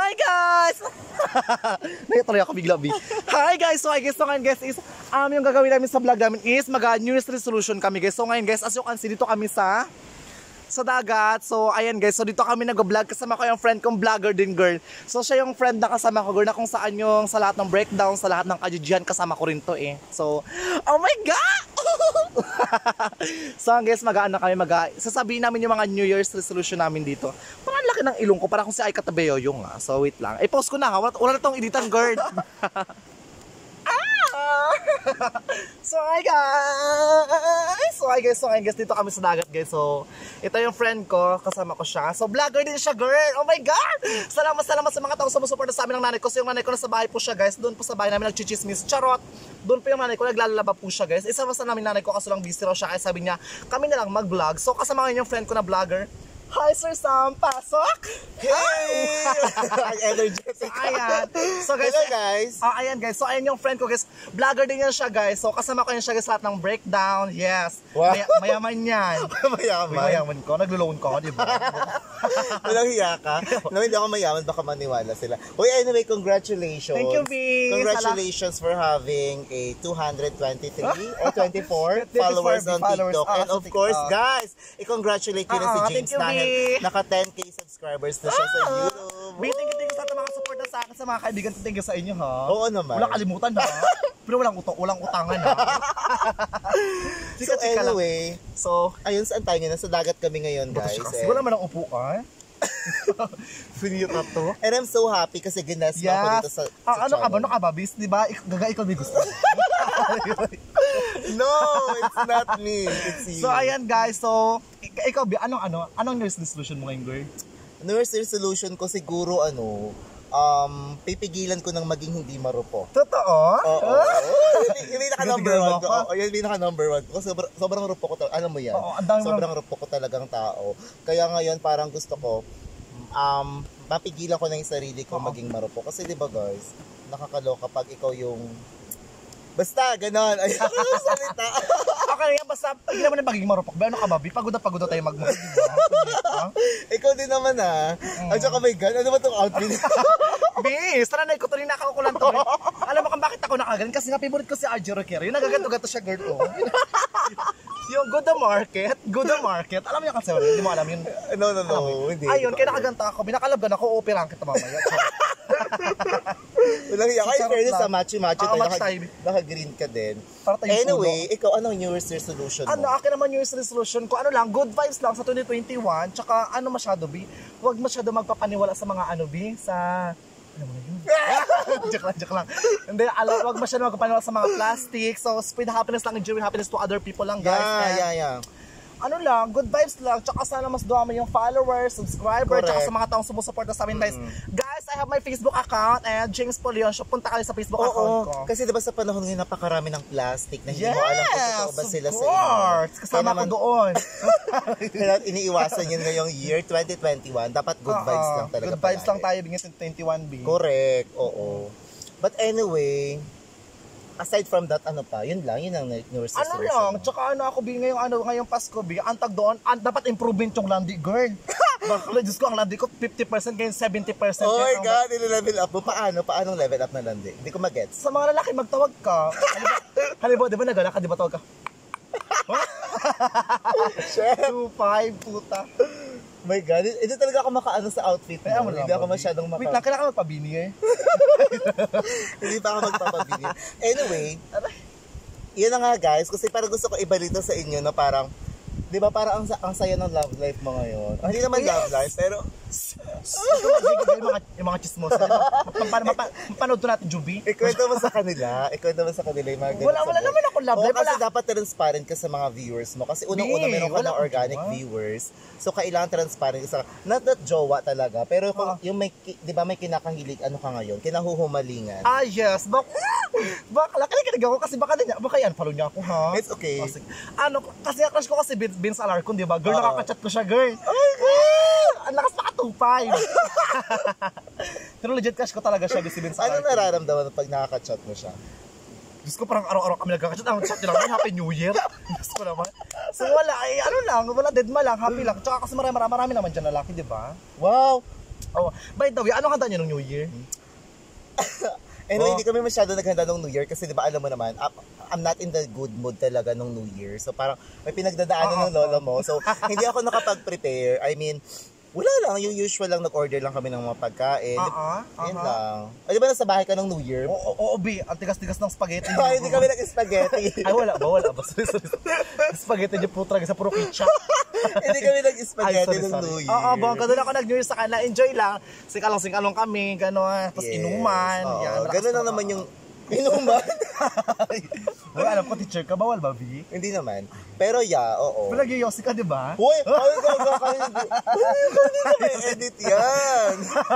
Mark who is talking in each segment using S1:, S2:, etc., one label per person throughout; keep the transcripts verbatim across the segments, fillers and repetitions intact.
S1: Hi guys! Nagtuloy ako bigla, B. Hi guys! So I guess so ngayon guys is um, yung gagawin namin sa vlog namin is mag New Year's resolution kami guys. So ngayon guys, as you can see, dito kami sa sa dagat. So ayan guys, so dito kami nag-vlog. Kasama ko yung friend kong vlogger din girl. So siya yung friend na kasama ko girl na kung saan yung sa lahat ng breakdown, sa lahat ng kajijian kasama ko rin to eh. So, oh my God! So guys, mag-ano kami, mag sasabihin namin yung mga New Year's resolution namin dito. Parang laki ng ilong ko, parang kung si Aika Tabeyoyo nga. So wait lang, i-post ko na ha, wala, wala na tong editan girl. So hi guys! So hi guys, so hi guys, dito kami sa dagat guys. So ito yung friend ko, kasama ko siya. So vlogger din siya girl, oh my God! Salamat salamat sa mga taong sumusuporta sa amin ng nanay ko. So yung nanay ko nasa bahay po siya guys, doon po sa bahay namin nagchichismis, charot. Doon po yung nanay ko, naglalaba po siya guys. Isa sa namin nanay ko kaso lang busy raw siya, kaya sabi niya kami na lang mag-vlog. So kasama ngayon yung friend ko na vlogger. Hi Sir Sam, pasok!
S2: Hey! Energetic.
S1: Ayan. So guys,
S2: hello guys.
S1: Ah, ayan guys. So ayan yung friend ko guys. Vlogger din yan siya guys. So kasama ko yan siya guys lahat ng breakdown. Yes.
S2: Wow.
S1: Maya mayaman yan.
S2: Mayaman.
S1: Mayaman ko. Naglo-loan ko, di ba?
S2: Walang hiya ka. No, hindi ako mayaman, baka maniwala sila. Uy, anyway, congratulations.
S1: Thank you, B.
S2: Congratulations for having a two hundred twenty-three or twenty-four
S1: twenty-four
S2: followers on
S1: followers.
S2: TikTok.
S1: Ah,
S2: And of course, guys, i-congratulate ko na si
S1: Ah,
S2: James
S1: thank you, B.
S2: dahil naka ten K subscribers na siya sa YouTube.
S1: B, thank you, thank you sa mga support sa akin, sa mga kaibigan. Thank you sa inyo, ha?
S2: Oo naman.
S1: Walang kalimutan, ha? Pero walang utang, walang utangan, ha?
S2: So anyway,
S1: so,
S2: ayun, saan tayo ngayon? Nasa dagat kami ngayon, guys.
S1: Kasi wala man ang upuan. Finita to.
S2: And I'm so happy kasi ginas mo ako dito sa, sa
S1: ah, ano ka ba?
S2: channel.
S1: Ano ka ba, bis? Diba? Gaga ikaw may gusto.
S2: No, it's not me. It's you.
S1: So, ayan guys. So, ik ikaw, anong, ano, anong New Year's resolution mo ngayon, girl?
S2: New Year's resolution ko siguro, ano, um, pipigilan ko ng maging hindi marupok.
S1: Totoo?
S2: Oo. Yun yung naka-number one ko. Oo, yun yung naka-number one ko. Sobrang, sobrang rupok ko talaga. Alam mo yan?
S1: Oo, ang dami mo.
S2: Sobrang rupok ko talagang tao. Kaya ngayon, parang gusto ko, um, mapigilan ko na yung sarili ko maging marupok. Kasi di ba guys, nakakaloka pag ikaw yung basta, ganon. Ay, salita.
S1: Okay, basta, pag naman na magiging marupok. Ba, ano ka ba? Pagod na pagod na tayo magmahal.
S2: Ikaw din naman ah. Mm. At saka may gan. Ano ba itong outfit?
S1: Bis, tara na, ikaw tuloy nakakakulan to. Alam mo kung bakit ako nakagalan? Kasi nga favorite ko si R J Roquero. Yung nagaganto-ganto siya, girl. Oh. Yung go the market, go the market. Alam niyo kasi, hindi mo alam yun.
S2: No, no, no. Hindi.
S1: Ayun, kaya nakaganta ako. Binakalabgan ako, operang kita mamaya.
S2: Walang hiya. Ay, fairness sa machi-machi
S1: tayo.
S2: Naka-green ka din.
S1: puno.
S2: Anyway, ikaw, anong New Year's resolution mo?
S1: Ano, akin naman New Year's resolution ko, ano lang, good vibes lang sa twenty twenty-one. Tsaka ano masyado, B? Huwag masyado magpapaniwala sa mga ano, B? Sa... Ano mo na yun? Joke lang, joke lang. Hindi, alam, huwag masyado magpapaniwala sa mga plastic. So, spread happiness lang and enjoy happiness to other people lang, guys.
S2: Yeah,
S1: and,
S2: yeah, yeah.
S1: Ano lang, good vibes lang. Tsaka sana mas dumami yung followers, subscribers, tsaka sa mga taong sumusuporta sa amin, guys. Mm. Guys, I have my Facebook account and James Polion Shop. Punta kayo sa Facebook
S2: Oo,
S1: account ko.
S2: Kasi diba sa panahon ngayon napakarami ng plastic na hindi
S1: yes,
S2: mo alam kung totoo ba sila sa inyo.
S1: Yes, of course. Kasama
S2: naman,
S1: ko doon.
S2: Kaya iniiwasan yun ngayong year twenty twenty-one. Dapat good uh -uh. vibes lang talaga.
S1: Good vibes lang tayo bigyan sa twenty-one, B.
S2: Correct, oo. But anyway, aside from that, ano pa? Yun lang, yun ang New Year's resolution.
S1: Ano lang, tsaka ano ako, B, ngayong, ano, ngayong Pasko, B, antag doon, an, dapat improvement yung landi, girl. Bakla, Diyos ko, ang landi ko, fifty percent, ngayon seventy percent.
S2: Oh my God, nila-level up mo. Paano? Paanong level up na landi? Hindi ko magets.
S1: Sa mga lalaki, magtawag ka. Halimbawa, di ba nagala ka, di ba tawag ka?
S2: Chef!
S1: two five, puta.
S2: My God, hindi talaga ako makaano sa outfit mo. Hindi ako masyadong maka...
S1: Wait lang, kailangan magpabini eh.
S2: Hindi pa ako magpapabili. Anyway, yun na nga guys, kasi parang gusto ko ibalita sa inyo na parang, di ba parang ang, ang saya ng love life mo ngayon. Hindi naman yes. love life, pero...
S1: yung mga, yung mga chismos. Mapanood to natin, Juby.
S2: Ikwento mo sa kanila. Ikwento mo sa kanila yung mga ganito.
S1: Wala, wala naman ako love life.
S2: Kasi dapat transparent ka sa mga viewers mo. Kasi unang-una meron ka ng organic viewers. So, kailangan transparent ka sa... Not that jowa talaga. Pero kung yung may, di ba may kinakahilig, ano ka ngayon? Kinahuhumalingan.
S1: Ah, yes. Bak bakla, kinikinig ako kasi baka, niya, baka yan, follow niya ako, ha?
S2: It's okay.
S1: Kasi, ano, kasi crush ko kasi Vince Alarcon, di ba? Girl, uh -oh. nakaka-chat ko siya, girl.
S2: Ay, girl!
S1: Ang lakas maka two five. Pero legit crush ko talaga siya, si Vince Alarcon.
S2: Ano nararamdaman pag nakaka-chat mo siya?
S1: Diyos ko, parang araw-araw kami nagkakachat. Ang chat nyo lang, Happy New Year. Diyos ko naman. So wala, eh, ano lang, wala, dead ma lang, happy lang. Tsaka kasi marami, marami naman dyan lalaki, di ba?
S2: Wow!
S1: Oh, by the way, anong handa niyo ng New Year?
S2: Anyway,
S1: Oh.
S2: hindi kami masyado naghanda ng New Year kasi di ba alam mo naman, up- I'm not in the good mood talaga nung New Year. So parang may pinagdadaanan ng lola mo. So hindi ako nakapag-prepare. I mean, wala lang. Yung usual lang, nag-order lang kami ng mga pagkain.
S1: Oo,
S2: Yun
S1: oo.
S2: lang. O, di ba nasa bahay ka ng New Year?
S1: Oo, oo, B, ang tigas-tigas ng spaghetti.
S2: Ay, hindi kami nag-spaghetti.
S1: Ay, wala ba? Wala ba? Sorry, sorry. Spaghetti niyo po talaga sa puro ketchup.
S2: Hindi kami
S1: Ay,
S2: nag-spaghetti
S1: sorry,
S2: ng
S1: sorry.
S2: New Year.
S1: Oo, bongga doon ako nag-New Year sa kanila. Enjoy lang. Singalong-singalong kami, gano'n. Tapos
S2: Yes.
S1: inuman.
S2: Oo,
S1: Yan, malakas
S2: ganun lang
S1: na-
S2: naman yung inuman.
S1: Ay, alam ko, teacher ka. Bawal ba, B?
S2: Hindi naman. Pero yeah, oo.
S1: Pero nag-yosi ka, di ba?
S2: Uy, ay, gaga ka. Hindi na may edit yan.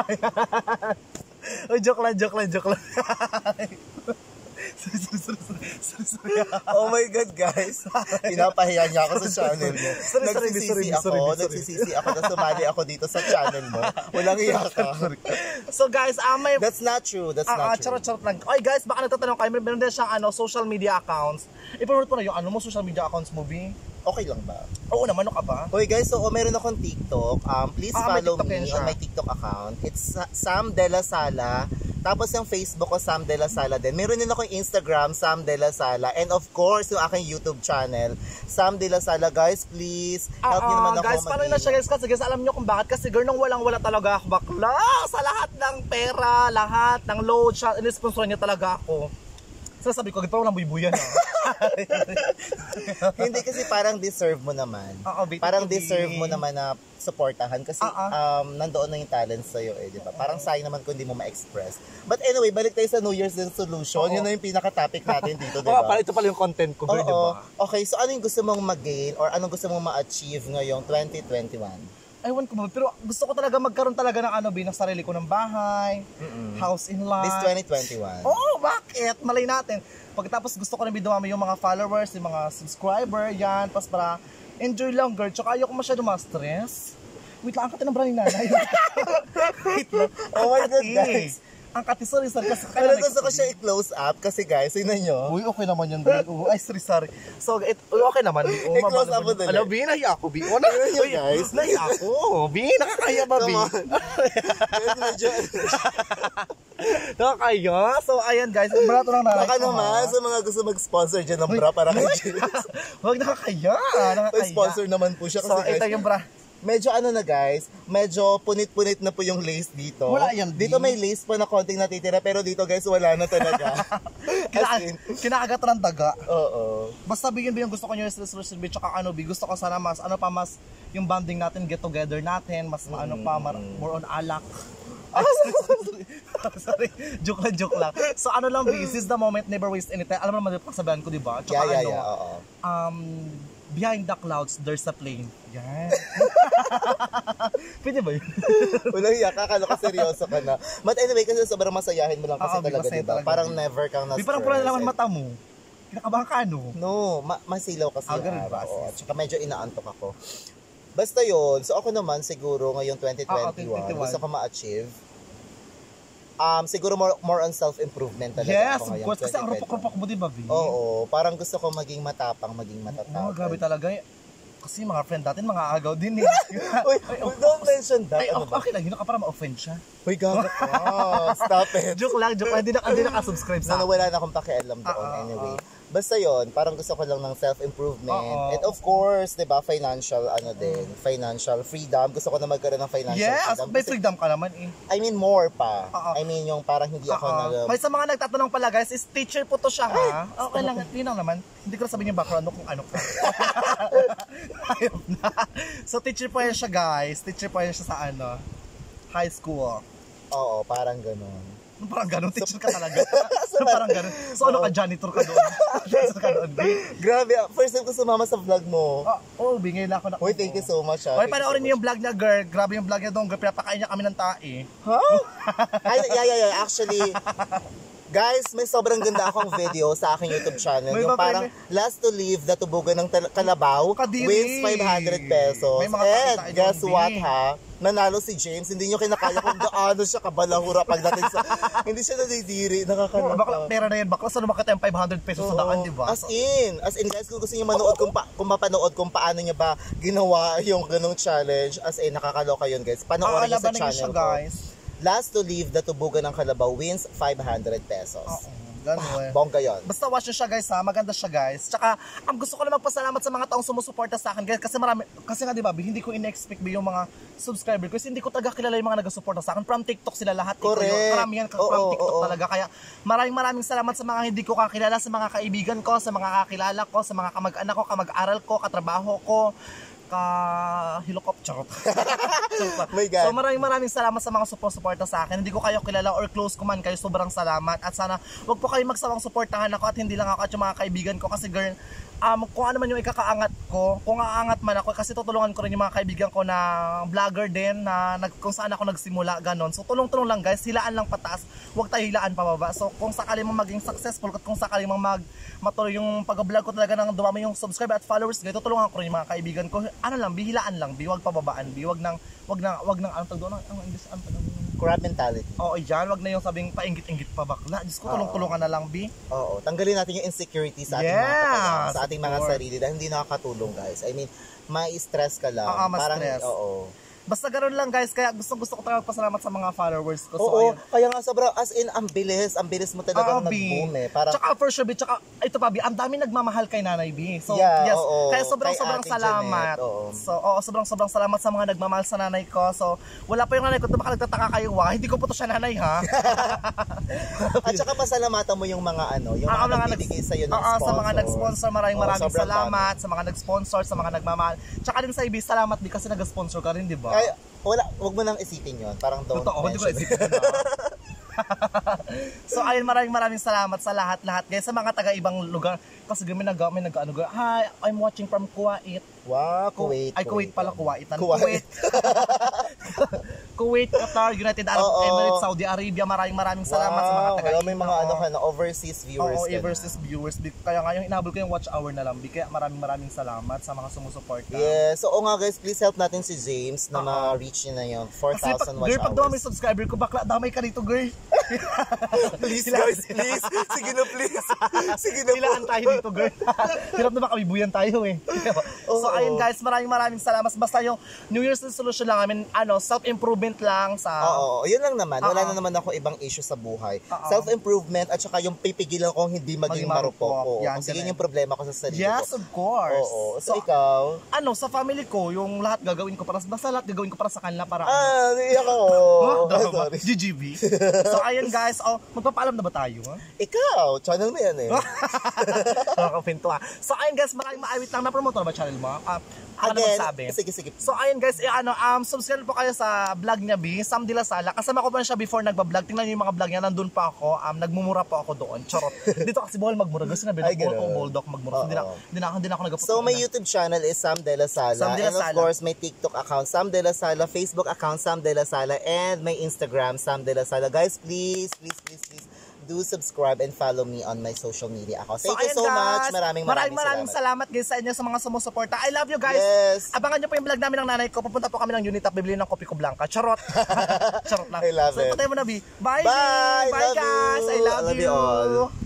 S1: Oh, joke lang, joke lang, joke lang. sorry, sorry, sorry, sorry, sorry, sorry.
S2: Oh my God, guys. Pinapahiya niya ako sa channel mo.
S1: Sorry, sorry,
S2: Nagsisisi
S1: sorry,
S2: ako,
S1: sorry, sorry.
S2: nagsisisi ako na sumali ako dito sa channel mo. Walang iya ka.
S1: So guys, ah, may...
S2: That's not true. That's
S1: Ah, ah,
S2: not true.
S1: charot-charot lang. Oy guys, baka nagtatanong kayo, meron din siyang ano, social media accounts. I-promote mo na yung ano mo, social media accounts mo, B?
S2: Okay lang ba?
S1: Oo naman, ano ka ba?
S2: Okay guys, so oh, meron akong TikTok. Um, please
S1: Ah, may
S2: follow
S1: TikTok yan
S2: me
S1: siya.
S2: on my TikTok account. It's Sa- Sam De La Sala. Tapos yung Facebook ko, Sam De La Sala din. Meron din akong Instagram, Sam De La Sala. And of course, yung aking YouTube channel, Sam De La Sala. Guys, please, help niyo naman ako.
S1: guys, paano na siya guys? Kasi guys, alam niyo kung bakit? Kasi girl, nung walang-wala talaga ako bakla. Sa lahat ng pera, lahat ng load, siya, in-sponsor niya talaga ako. So sabi ko, parang walang buy-buyan ha.
S2: Hindi kasi parang deserve mo naman.
S1: Oo, bit-
S2: Parang
S1: bit-
S2: deserve mo naman na supportahan kasi
S1: Oo.
S2: um, nandoon na yung talent sa'yo eh, di ba? Parang sayang naman kung hindi mo ma-express. But anyway, balik tayo sa New Year's resolution.
S1: Oo.
S2: Yun na yung pinaka-topic natin dito, di
S1: Oo,
S2: ba?
S1: pala ito pala yung content ko, girl, di
S2: Oo.
S1: ba?
S2: Okay, so ano yung gusto mong mag-gain or anong gusto mong ma-achieve ngayong twenty twenty-one?
S1: Ewan ko ba, pero gusto ko talaga magkaroon talaga ng ano, B, ng sarili ko ng bahay, house in lot.
S2: This twenty twenty-one.
S1: Oo, bakit? Malay natin. Pagkatapos gusto ko na dumami yung mga followers, yung mga subscriber, yan. Tapos para enjoy lang, girl. Tsaka ayoko masyado ma-stress. Wait lang, ang kati ng bra ni nanay. Wait lang.
S2: Oh my
S1: Ang
S2: God,
S1: kati.
S2: guys.
S1: Ang kati, sorry, sorry. Kasi
S2: Pero gusto ko siya i-close up kasi guys, yun na nyo.
S1: Uy, okay naman yun, girl. Oo, ay, sorry, sorry. So, it, uy, okay naman. Oh,
S2: I-close up mo dali.
S1: Alam, B, nahiya ako, B. O, na,
S2: Yun yun, guys.
S1: Nahiya ako. B, nakakaya ba, B?
S2: Come on. Guys, medyo,
S1: Nakakaya. So, ayan, guys. Barato lang nanay
S2: baka
S1: ko,
S2: naman
S1: ha?
S2: sa mga gusto mag-sponsor dyan ng bra para kay Jill.
S1: Huwag nakakaya. Nakakaya.
S2: Sponsor naman po siya kasi
S1: So,
S2: guys,
S1: ito yung bra.
S2: medyo ano na guys, medyo punit-punit na po yung lace dito.
S1: Wala yan,
S2: Dito
S1: B.
S2: may lace pa na konting natitira, pero dito guys, wala na talaga. As in,
S1: Kina kinakagat ng daga.
S2: oo.
S1: Basta bigyan ba yung gusto ko nyo sa resolution, tsaka ano, B, gusto ko sana mas, ano pa, mas, yung bonding natin, get together natin, mas ano pa, mar- more on alak. Ay, sorry, sorry, sorry. Sorry, joke lang, joke lang. So ano lang, B, this is the moment, never waste any time. Alam mo naman yung pagsabihan ko, di ba?
S2: Yeah, yeah,
S1: ano,
S2: yeah, oo.
S1: um, behind the clouds, there's a plane. Yan. Pwede ba yun?
S2: Walang iya, kakalo ka seryoso ka na. But anyway, kasi sobrang masayahin mo lang kasi
S1: Oo,
S2: talaga,
S1: masaya
S2: diba?
S1: talaga,
S2: Parang
S1: B.
S2: never kang na-stress.
S1: Di parang pula naman mata mo. Kinakabahan ka, ano?
S2: No, ma- masilaw kasi
S1: Ah,
S2: yung
S1: ganun ba?
S2: araw. Oo, at saka medyo inaantok ako. Basta yun, so ako naman siguro ngayong twenty twenty-one,
S1: Ah, twenty twenty-one.
S2: gusto ko ma-achieve. Um, siguro more, more on self-improvement talaga
S1: Yes,
S2: ako
S1: of
S2: ngayong
S1: course. Kasi ang
S2: twenty twenty-one.
S1: rupok-rupok mo, di ba, V?
S2: Oo, parang gusto ko maging matapang, maging
S1: Oo,
S2: matatapang.
S1: grabe talaga. Kasi mga friend natin, mga agaw din eh.
S2: Uy, don't mention that.
S1: Ay,
S2: Ano ba?
S1: okay lang, yun ka para ma-offend siya.
S2: Uy, gaga ka. Stop it.
S1: Joke lang, joke lang. Hindi na, hindi nakasubscribe sa
S2: Na
S1: akin.
S2: wala na akong pakialam doon
S1: Ah, ah,
S2: anyway.
S1: ah.
S2: Basta yon, parang gusto ko lang ng self-improvement.
S1: Oo.
S2: And of course, 'di ba, financial ano din, financial freedom. Gusto ko na magkaroon ng financial
S1: Yes,
S2: freedom.
S1: may
S2: Kasi,
S1: freedom ka naman eh.
S2: I mean more pa.
S1: Oo.
S2: I mean yung parang hindi ako
S1: Oo.
S2: nag
S1: May sa mga nagtatanong pala guys, is teacher po to siya ha? Okay lang, yun lang naman. Hindi ko na sabihin yung background mo kung ano ka. Ayun na. So teacher po yan siya guys. Teacher po yan siya sa ano, high school.
S2: Oo, parang gano'n.
S1: Parang ganun, teacher ka talaga. So parang ganun. So ano ka, janitor ka doon? Janitor ka doon.
S2: Grabe, first time ko sumama sa vlog mo.
S1: Oh, oh, bingay na ako na.
S2: Uy, thank you so much. ah.
S1: Okay,
S2: Thank you
S1: panoorin
S2: so
S1: niyo yung vlog niya, girl. Grabe yung vlog niya doon, girl. Pinapakain niya kami ng tae.
S2: Huh? Ay, yeah, yeah, yeah. Actually, Guys, may sobrang ganda akong video sa aking YouTube channel.
S1: May
S2: Yung
S1: ba-
S2: parang
S1: may-
S2: last to leave the tubugan ng tal- kalabaw
S1: Kadiri.
S2: wins five hundred pesos.
S1: May mga
S2: And
S1: pakita kayo
S2: guess
S1: doon,
S2: what
S1: B.
S2: ha? Nanalo si James. Hindi nyo kinakaya kung gaano siya kabalahura pagdating sa... Hindi siya nadidiri.
S1: Oh, bakla,
S2: Nakakaloka.
S1: pera na yan. Bakla, saan makita yung five hundred pesos sa daan, di ba?
S2: As in, as in guys, kung gusto niyo manood kung, pa, kung mapanood kung paano niya ba ginawa yung ganong challenge, as in, nakakaloka yun guys. Panoorin niyo sa
S1: Aalaban na
S2: channel
S1: siya,
S2: ko.
S1: guys.
S2: Last to leave the tubugan ng kalabaw wins five hundred pesos.
S1: Oo, ganun.
S2: Bongga yun.
S1: Basta watch nyo siya guys ha, maganda siya guys. Tsaka, ang gusto ko na magpasalamat sa mga taong sumusuporta sa akin guys. Kasi marami, kasi nga di ba, hindi ko in-expect yung mga subscriber ko. Kasi hindi ko taga kilala yung mga nagsusuporta sa akin. From TikTok sila lahat.
S2: Correct.
S1: Ito, karamihan ka
S2: Oo,
S1: from
S2: oo,
S1: TikTok
S2: oo.
S1: talaga. Kaya maraming maraming salamat sa mga hindi ko kakilala, sa mga kaibigan ko, sa mga kakilala ko, sa mga kamag-anak ko, kamag-aral ko, katrabaho ko, ka helicopter.
S2: My God.
S1: So maraming maraming salamat sa mga support-suporta sa akin. Hindi ko kayo kilala or close ko man kayo, sobrang salamat. At sana wag po kayo magsawang suportahan ako at hindi lang ako at yung mga kaibigan ko kasi girl, um, kung ano man yung ikakaangat ko, kung aangat man ako kasi tutulungan ko rin yung mga kaibigan ko na vlogger din na nag, kung saan ako nagsimula ganon. So tulong-tulong lang guys, hilaan lang pataas, wag tayo hilaan pababa. So kung sakali mo maging successful at kung sakali mo mag matuloy yung pag-vlog ko talaga nang dumami yung subscribe at followers, ganito tulungan ko rin yung mga kaibigan ko. Ano lang, bihilaan lang, bi, wag pababaan, bi, wag nang wag nang wag nang ano tag doon, ang English ano tag
S2: Crab mentality.
S1: Oo, yan, wag na yung sabing painggit-inggit pa bakla. Diyos ko,
S2: Oo.
S1: tulong-tulungan na lang, bi.
S2: Oo, tanggalin natin yung insecurity sa ating mga
S1: Yes,
S2: katawan, sa ating mga
S1: of course.
S2: sarili dahil hindi nakakatulong guys. I mean, ma-stress ka lang.
S1: Oo,
S2: Parang,
S1: ma-stress.
S2: oo.
S1: Basta ganoon lang guys, kaya gusto gusto ko talaga pasalamat sa mga followers ko. So,
S2: Oo,
S1: ayun.
S2: kaya nga sobrang as in, ang bilis, ang bilis mo talagang
S1: Oo, Bi.
S2: nag-boom eh. Parang,
S1: Tsaka for sure, Bi, tsaka ito pa, Bi, ang dami nagmamahal kay Nanay B. So,
S2: Yeah,
S1: yes,
S2: oo.
S1: kaya sobrang
S2: Kay
S1: sobrang
S2: Ate
S1: salamat.
S2: Janet, oo.
S1: So, oo, sobrang sobrang salamat sa mga nagmamahal sa nanay ko. So, wala pa yung nanay ko, ito baka nagtataka kayo, wah, hindi ko po to siya nanay, ha?
S2: at saka pasalamatan mo yung mga ano, yung
S1: Ah,
S2: mga
S1: mga
S2: nagbibigay sa'yo ng
S1: Oo,
S2: sponsor.
S1: sa mga nag-sponsor, maraming
S2: Oo,
S1: maraming
S2: sobrang
S1: salamat. Sa mga nag-sponsor, sa mga nagmamahal. Tsaka din sa Ibi, salamat din kasi nag-sponsor ka rin, di ba?
S2: Kaya, wala, wag mo nang isipin yun. Parang don't
S1: Totoo, hindi ko
S2: mention
S1: isipin na. So ayun, maraming maraming salamat sa lahat-lahat guys, sa mga taga-ibang lugar. Kasi may nag may nag ano, hi, I'm watching from Kuwait.
S2: Wow, Kuwait.
S1: Ay, Kuwait pala, Kuwaitan.
S2: Kuwait.
S1: Kuwait. Kuwait, Qatar, United Arab
S2: Oo.
S1: Emirates, Saudi Arabia. Maraming maraming salamat sa mga
S2: Wow,
S1: taga-ibang.
S2: wala, may mga ano ka na, overseas viewers
S1: Oo,
S2: ka na.
S1: overseas viewers. Di- Kaya nga yung inabol ko yung watch hour na lang. Di- Kaya maraming maraming salamat sa mga sumusuporta.
S2: Yes. So, oo nga guys, please help natin si James na
S1: Oo.
S2: ma-reach niya na yun. four
S1: Kasi pag,
S2: thousand watch
S1: girl, pag
S2: hours.
S1: dumami subscriber ko, bakla, damay ka dito, girl.
S2: Please guys, please. Sige na, please. Sige na po.
S1: Ilaan tayo dito, girl. Hirap na ba kabibuyan tayo eh. So
S2: Oo.
S1: ayun guys, maraming maraming salamat. Basta yung New Year's resolution lang, I mean, ano, self-improvement lang sa...
S2: Oo, yun lang naman. Wala
S1: Oo.
S2: na naman ako ibang issue sa buhay.
S1: Oo.
S2: Self-improvement at saka yung pipigilan kong hindi maging
S1: Maging
S2: marupok.
S1: marupok.
S2: Oo,
S1: Yan,
S2: kasi yun
S1: ganun.
S2: yung problema ko sa sarili
S1: Yes,
S2: ko.
S1: of course.
S2: Oo. So, ikaw?
S1: Ano, sa family ko, yung lahat gagawin ko para, basta lahat gagawin ko para sa kanila para... ano.
S2: Ah, naiyak ako.
S1: Huh?
S2: Oh,
S1: Drama.
S2: sorry.
S1: G G B. So ayun guys, oh, magpapaalam na ba tayo? Ha?
S2: Ikaw, channel mo yan eh.
S1: Nakakapinto ah. So ayun guys, maraming maawit lang. Na-promote na ba channel mo? Ah, ako na
S2: Again,
S1: magsabi.
S2: sige, sige.
S1: So ayun guys, eh, ano, um, subscribe po kayo sa vlog niya B, Sam De La Sala. Kasama ko pa siya before nagba-vlog. Tingnan niyo yung mga vlog niya, nandun pa ako. Um, nagmumura po ako doon. Charot. Dito kasi bawal magmura. Gusto na
S2: Ay,
S1: binok
S2: ganun.
S1: ko bulldog magmura. So, Hindi na,
S2: Oo.
S1: hindi na, hindi na ako nagpa
S2: So, my YouTube channel is Sam De La Sala.
S1: Sam De La
S2: And of
S1: Sala.
S2: course, my TikTok account, Sam De La Sala. Facebook account, Sam De La Sala. And my Instagram, Sam De La Sala. Guys, please, please, please, please, do subscribe and follow me on my social media account. Thank you
S1: ayun,
S2: so
S1: guys.
S2: much. Maraming maraming,
S1: maraming
S2: salamat.
S1: salamat guys sa inyo sa mga sumusuporta. I love you guys.
S2: Yes.
S1: Abangan niyo po yung vlog namin ng nanay ko. Pupunta po kami ng Unitap, bibili ng kopi ko blanca. Charot. Charot lang.
S2: I love
S1: so,
S2: it.
S1: patay mo na, B. Bye,
S2: Bye.
S1: B. Bye,
S2: Love
S1: guys.
S2: you.
S1: I love,
S2: I love
S1: you.
S2: you all.